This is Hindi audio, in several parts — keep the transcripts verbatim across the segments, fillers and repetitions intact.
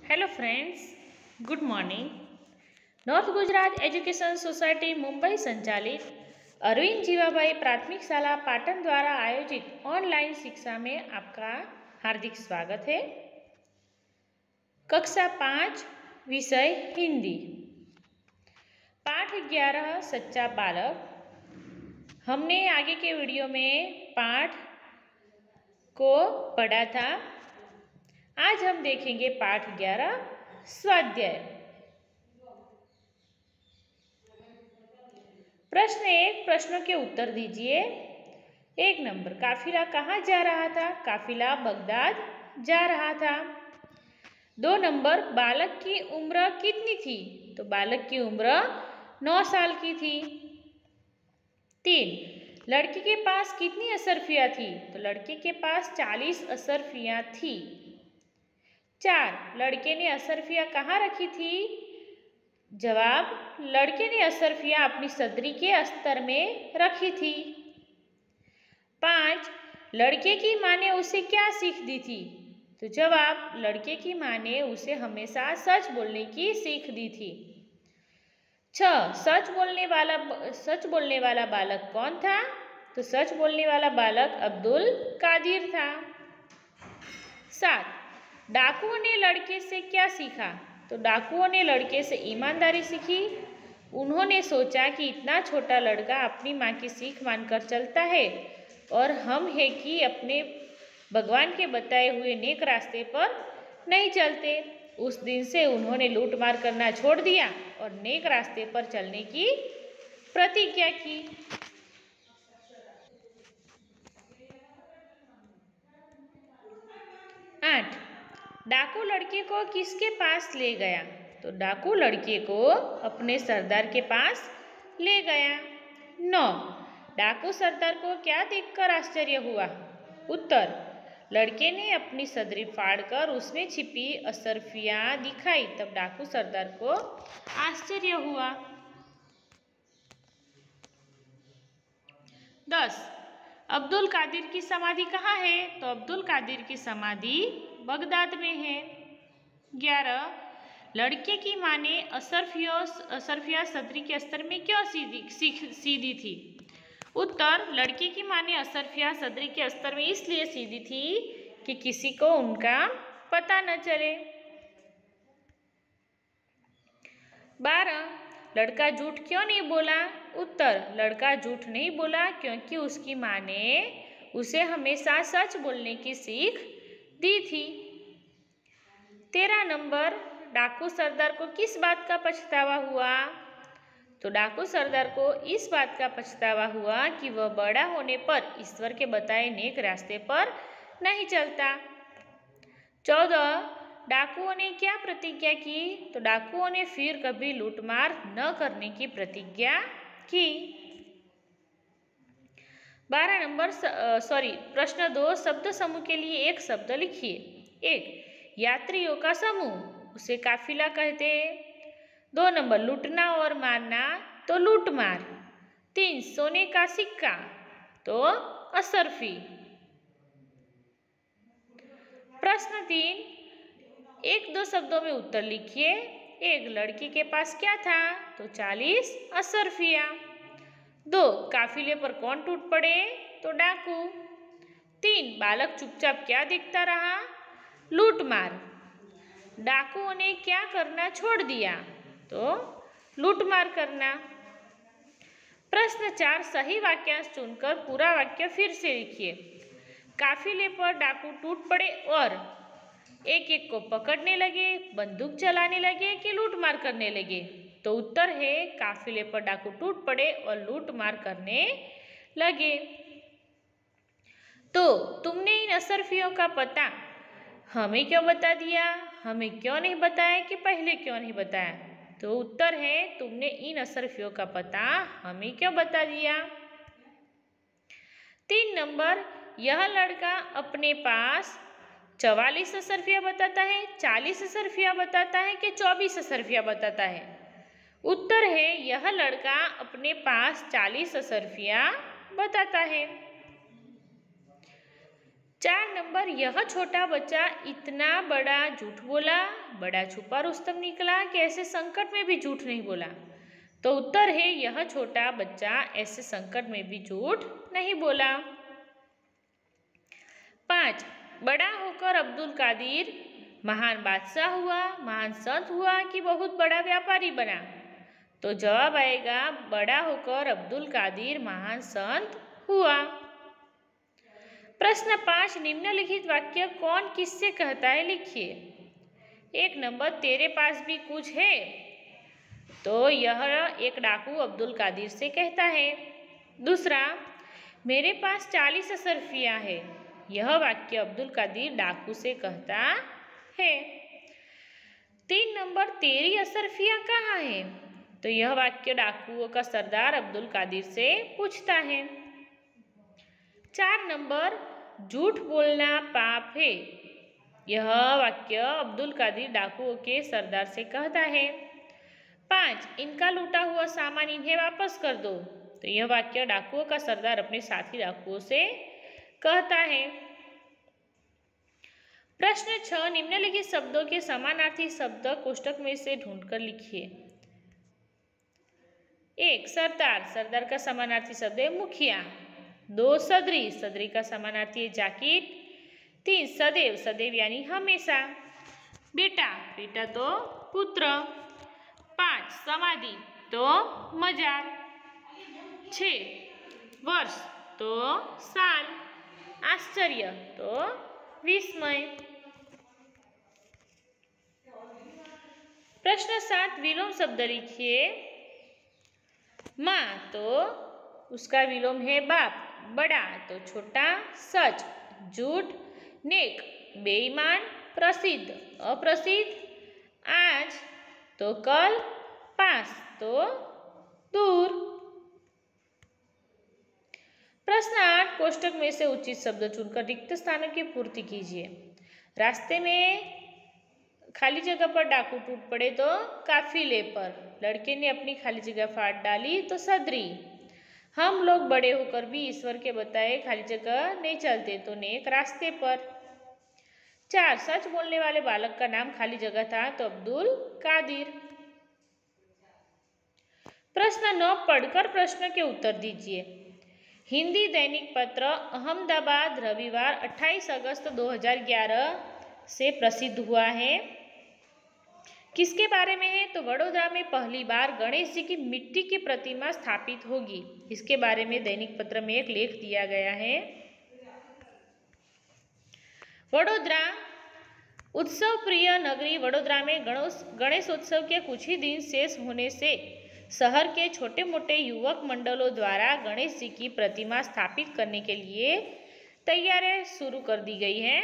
Hello friends, good morning. North Gujarat education society Mumbai संचालित अरविंद जीवाभाई प्राथमिक शाला पाटन द्वारा आयोजित ऑनलाइन शिक्षा में आपका हार्दिक स्वागत है। कक्षा पाँच, विषय हिंदी, पाठ ग्यारह, सच्चा बालक। हमने आगे के वीडियो में पाठ को पढ़ा था। आज हम देखेंगे पाठ ग्यारह, स्वाध्याय। प्रश्न एक, प्रश्नों के उत्तर दीजिए। एक नंबर, काफिला कहाँ जा रहा था? काफिला बगदाद जा रहा था। दो नंबर, बालक की उम्र कितनी थी? तो बालक की उम्र नौ साल की थी। तीन, लड़की के पास कितनी असरफियाँ थी? तो लड़के के पास चालीस असरफियाँ थी। चार, लड़के ने असरफियाँ कहाँ रखी थी? जवाब, लड़के ने असरफियाँ अपनी सदरी के अस्तर में रखी थी। पाँच, लड़के की माँ ने उसे क्या सीख दी थी? तो जवाब, लड़के की माँ ने उसे हमेशा सच बोलने की सीख दी थी। छह, सच बोलने वाला सच बोलने वाला बालक कौन था? तो सच बोलने वाला बालक अब्दुल कादिर था। सात, डाकुओं ने लड़के से क्या सीखा? तो डाकुओं ने लड़के से ईमानदारी सीखी। उन्होंने सोचा कि इतना छोटा लड़का अपनी माँ की सीख मानकर चलता है और हम है कि अपने भगवान के बताए हुए नेक रास्ते पर नहीं चलते। उस दिन से उन्होंने लूटमार करना छोड़ दिया और नेक रास्ते पर चलने की प्रतिज्ञा की। आठ, डाकू लड़के को किसके पास ले गया? तो डाकू लड़के को अपने सरदार के पास ले गया। नौ, डाकू सरदार को क्या देखकर आश्चर्य हुआ? उत्तर, लड़के ने अपनी सदरी फाड़कर उसमें छिपी असरफियाँ दिखाई, तब डाकू सरदार को आश्चर्य हुआ। दस, अब्दुल कादिर की समाधि कहाँ है? तो अब्दुल कादिर की समाधि बगदाद में है। ग्यारह, लड़के की माँ ने असरफियों असरफिया सदरी के अस्तर में क्यों सीधी सीख सीधी थी? उत्तर, लड़के की माँ ने असरफिया सदरी के अस्तर में इसलिए सीधी थी कि किसी को उनका पता न चले। बारह, लड़का झूठ क्यों नहीं बोला? उत्तर, लड़का झूठ नहीं बोला क्योंकि उसकी माँ ने उसे हमेशा सच बोलने की सीख दी थी। तेरह नंबर, डाकू सरदार को किस बात का पछतावा हुआ? तो डाकू सरदार को इस बात का पछतावा हुआ कि वह बड़ा होने पर ईश्वर के बताए नेक रास्ते पर नहीं चलता। चौदह, डाकुओं ने क्या प्रतिज्ञा की? तो डाकुओं ने फिर कभी लूटमार न करने की प्रतिज्ञा की। बारह नंबर, सॉरी प्रश्न दो, शब्द समूह के लिए एक शब्द लिखिए। एक, यात्रियों का समूह, उसे काफिला कहते हैं। दो नंबर, लूटना और मारना, तो लूटमार। तीन, सोने का सिक्का, तो असरफी। प्रश्न तीन, एक दो शब्दों में उत्तर लिखिए। एक, लड़की के पास क्या था? तो चालीस असरफिया। दो, काफिले पर कौन टूट पड़े? तो डाकू। तीन, बालक चुपचाप क्या देखता रहा? लूटमार। डाकुओं ने क्या करना छोड़ दिया? तो लूटमार करना। प्रश्न चार, सही वाक्यांश चुनकर पूरा वाक्य फिर से लिखिए। काफिले पर डाकू टूट पड़े और एक एक को पकड़ने लगे, बंदूक चलाने लगे कि लूटमार करने लगे? तो उत्तर है, काफिले पर डाकू टूट पड़े और लूटमार करने लगे। तो तुमने इन असरफियों का पता हमें क्यों बता दिया? हमें क्यों नहीं बताया कि पहले क्यों नहीं बताया? तो उत्तर है, तुमने इन असरफियों का पता हमें क्यों बता दिया? तीन नंबर, यह लड़का अपने पास चवालीस असरफिया बताता है, चालीस असरफिया बताता है कि चौबीस असरफिया बताता है? उत्तर है, यह लड़का अपने पास चालीस असरफिया बताता है। चार नंबर, यह छोटा बच्चा इतना बड़ा झूठ बोला, बड़ा छुपा रुस्तम निकला कि ऐसे संकट में भी झूठ नहीं बोला। तो उत्तर है यह छोटा बच्चा ऐसे संकट में भी झूठ नहीं बोला। पाँच, बड़ा होकर अब्दुल कादिर महान बादशाह हुआ, महान संत हुआ कि बहुत बड़ा व्यापारी बना। तो जवाब आएगा बड़ा होकर अब्दुल कादिर महान संत हुआ। प्रश्न पाँच, निम्नलिखित वाक्य कौन किससे कहता है लिखिए। एक नंबर, तेरे पास भी कुछ है। तो यह एक डाकू अब्दुल कादिर से कहता है। दूसरा, मेरे पास चालीस असरफियाँ है। यह वाक्य अब्दुल कादिर डाकू से कहता है। तीन नंबर, तेरी असरफियाँ कहाँ है। तो यह वाक्य डाकुओं का सरदार अब्दुल कादिर से पूछता है। चार नंबर, झूठ बोलना पाप है। यह वाक्य अब्दुल कादिर डाकुओं के सरदार से कहता है। पाँच, इनका लूटा हुआ सामान इन्हें वापस कर दो। तो यह वाक्य डाकुओं का सरदार अपने साथी डाकुओं से कहता है। प्रश्न छह, निम्नलिखित शब्दों के समानार्थी शब्द कोष्टक में से ढूंढकर लिखिए। एक, सरदार, सरदार का समानार्थी शब्द है मुखिया। दो, सदरी, सदरी का समानार्थी है जाकिट। तीन, सदैव, सदैव यानी हमेशा। बेटा, बेटा तो पुत्र। पाँच, समाधि तो मजार। छः, वर्ष तो साल। आश्चर्य तो विस्मय। प्रश्न सात, विलोम शब्द लिखिए। माँ तो उसका विलोम है बाप। बड़ा तो छोटा। सच, झूठ। नेक, बेईमान। प्रसिद्ध, अप्रसिद्ध। आज तो कल। पास तो दूर। प्रश्न आठ, कोष्टक में से उचित शब्द चुनकर रिक्त स्थानों की पूर्ति कीजिए। रास्ते में खाली जगह पर डाकू टूट पड़े तो काफिले पर। लड़के ने अपनी खाली जगह फाड़ डाली तो सदरी। हम लोग बड़े होकर भी ईश्वर के बताए खाली जगह नहीं चलते तो नेक रास्ते पर। चार, सच बोलने वाले बालक का नाम खाली जगह था तो अब्दुल कादिर। प्रश्न नौ, पढ़कर प्रश्न के उत्तर दीजिए। हिंदी दैनिक पत्र अहमदाबाद रविवार अट्ठाईस अगस्त दो हज़ार ग्यारह से प्रसिद्ध हुआ है। किसके बारे में है। तो वडोदरा में पहली बार गणेश जी की मिट्टी की प्रतिमा स्थापित होगी। इसके बारे में दैनिक पत्र में एक लेख दिया गया है। वडोदरा, उत्सव प्रिय नगरी वडोदरा में गणेश गणेशोत्सव के कुछ ही दिन शेष होने से शहर के छोटे मोटे युवक मंडलों द्वारा गणेश जी की प्रतिमा स्थापित करने के लिए तैयारियां शुरू कर दी गई हैं।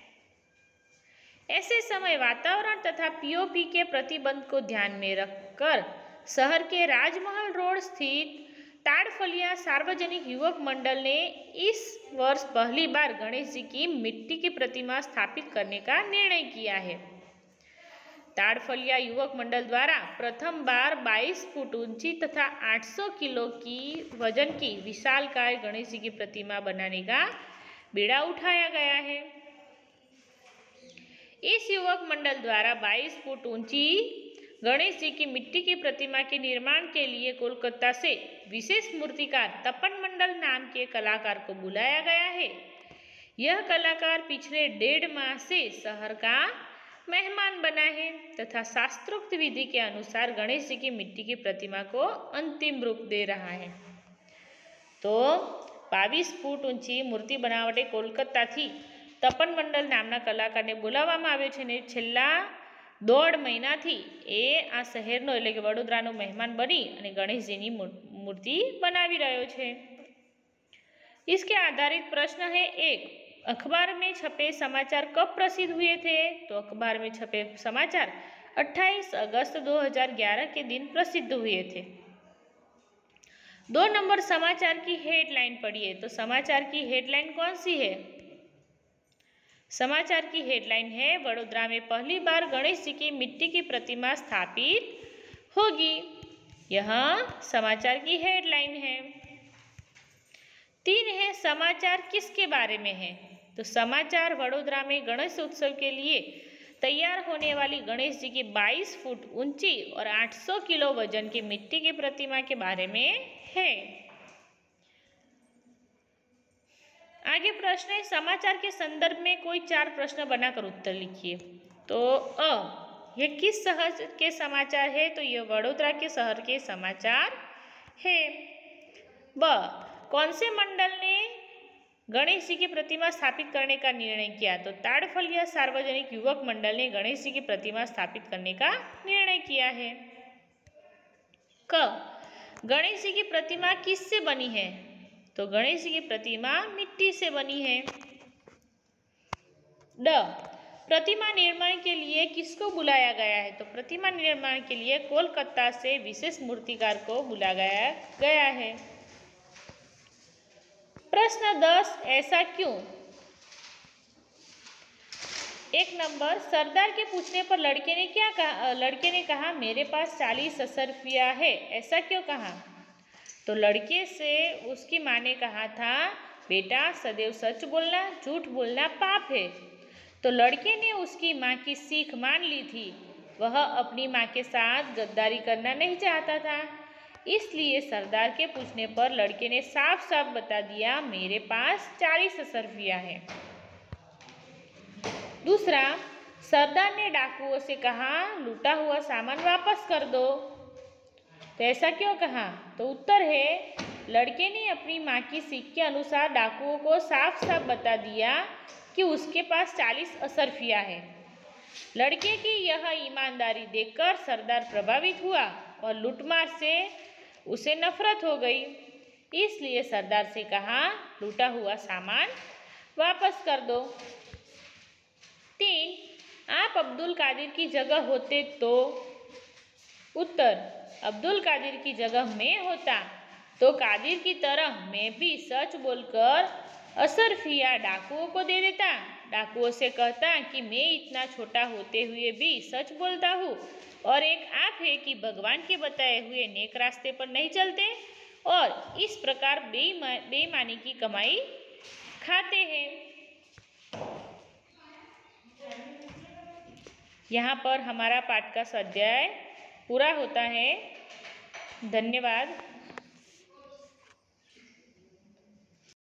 ऐसे समय वातावरण तथा पीओपी के प्रतिबंध को ध्यान में रखकर शहर के राजमहल रोड स्थित ताड़फलिया सार्वजनिक युवक मंडल ने इस वर्ष पहली बार गणेश जी की मिट्टी की प्रतिमा स्थापित करने का निर्णय किया है। ताड़फलिया युवक मंडल द्वारा प्रथम बार बाईस फुट ऊंची तथा आठ सौ किलो की वजन की विशालकाय गणेश जी की प्रतिमा बनाने का बीड़ा उठाया गया है। इस युवक मंडल द्वारा बाईस फुट ऊंची गणेश जी की मिट्टी की प्रतिमा के निर्माण के लिए कोलकाता से विशेष मूर्तिकार तपन मंडल नाम के कलाकार को बुलाया गया है। यह कलाकार पिछले डेढ़ माह से शहर का मेहमान बना है तथा शास्त्रोक्त विधि के अनुसार गणेश जी की मिट्टी की प्रतिमा को अंतिम रूप दे रहा है। तो बावीस फूट ऊंची मूर्ति बनावटे कोलकाताથી તપન મંડલ નામના કલાકારને બોલાવવામાં આવ્યો છે ને છેલ્લા દોઢ મહિનાથી એ આ શહેરનો એટલે કે વડોદરાનો મહેમાન બની અને ગણેશજીની મૂર્તિ બનાવી રહ્યો છે। इसके आधारित प्रश्न है एक, अखबार में छपे समाचार कब प्रसिद्ध हुए थे। तो अखबार में छपे समाचार अट्ठाईस अगस्त दो हज़ार ग्यारह के दिन प्रसिद्ध हुए थे। दो नंबर, समाचार की हेडलाइन पढ़िए। तो समाचार की हेडलाइन कौन सी है। समाचार की हेडलाइन है वडोदरा में पहली बार गणेश जी की मिट्टी की प्रतिमा स्थापित होगी। यह समाचार की हेडलाइन है। तीन है, समाचार किसके बारे में है। तो समाचार वडोदरा में गणेश उत्सव के लिए तैयार होने वाली गणेश जी की बाईस फुट ऊंची और आठ सौ किलो वजन की मिट्टी की प्रतिमा के बारे में है। आगे प्रश्न है, समाचार के संदर्भ में कोई चार प्रश्न बनाकर उत्तर लिखिए। तो अ ये किस शहर के समाचार है? तो ये वडोदरा के शहर के समाचार है। ब कौन से मंडल ने गणेश जी की प्रतिमा स्थापित करने का निर्णय किया? तो ताड़फलिया सार्वजनिक युवक मंडल ने गणेश जी की प्रतिमा स्थापित करने का निर्णय किया है। क गणेश जी की प्रतिमा किससे बनी है? तो गणेश जी की प्रतिमा मिट्टी से बनी है। ड प्रतिमा निर्माण के लिए किसको बुलाया गया है? तो प्रतिमा निर्माण के लिए कोलकाता से विशेष मूर्तिकार को बुलाया गया है। प्रश्न दस, ऐसा क्यों? एक नंबर, सरदार के पूछने पर लड़के ने क्या कहा? लड़के ने कहा मेरे पास चालीस असरफिया है। ऐसा क्यों कहा? तो लड़के से उसकी माँ ने कहा था बेटा सदैव सच बोलना, झूठ बोलना पाप है। तो लड़के ने उसकी माँ की सीख मान ली थी। वह अपनी माँ के साथ गद्दारी करना नहीं चाहता था। इसलिए सरदार के पूछने पर लड़के ने साफ साफ बता दिया मेरे पास चालीस असरफिया है। दूसरा, सरदार ने डाकुओं से कहा लूटा हुआ सामान वापस कर दो। तो ऐसा क्यों कहा? तो उत्तर है, लड़के ने अपनी माँ की सीख के अनुसार डाकुओं को साफ साफ बता दिया कि उसके पास चालीस असरफिया है। लड़के की यह ईमानदारी देखकर सरदार प्रभावित हुआ और लूटमार से उसे नफरत हो गई। इसलिए सरदार से कहा लूटा हुआ सामान वापस कर दो। तीन, आप अब्दुल कादिर की जगह होते तो? उत्तर, अब्दुल कादिर की जगह मैं होता तो कादिर की तरह मैं भी सच बोलकर असरफिया डाकुओं को दे देता। डाकुओं से कहता कि मैं इतना छोटा होते हुए भी सच बोलता हूँ और एक आप है कि भगवान के बताए हुए नेक रास्ते पर नहीं चलते और इस प्रकार बेईमा बेईमानी की कमाई खाते हैं। यहाँ पर हमारा पाठ का स्वाध्याय पूरा होता है। धन्यवाद।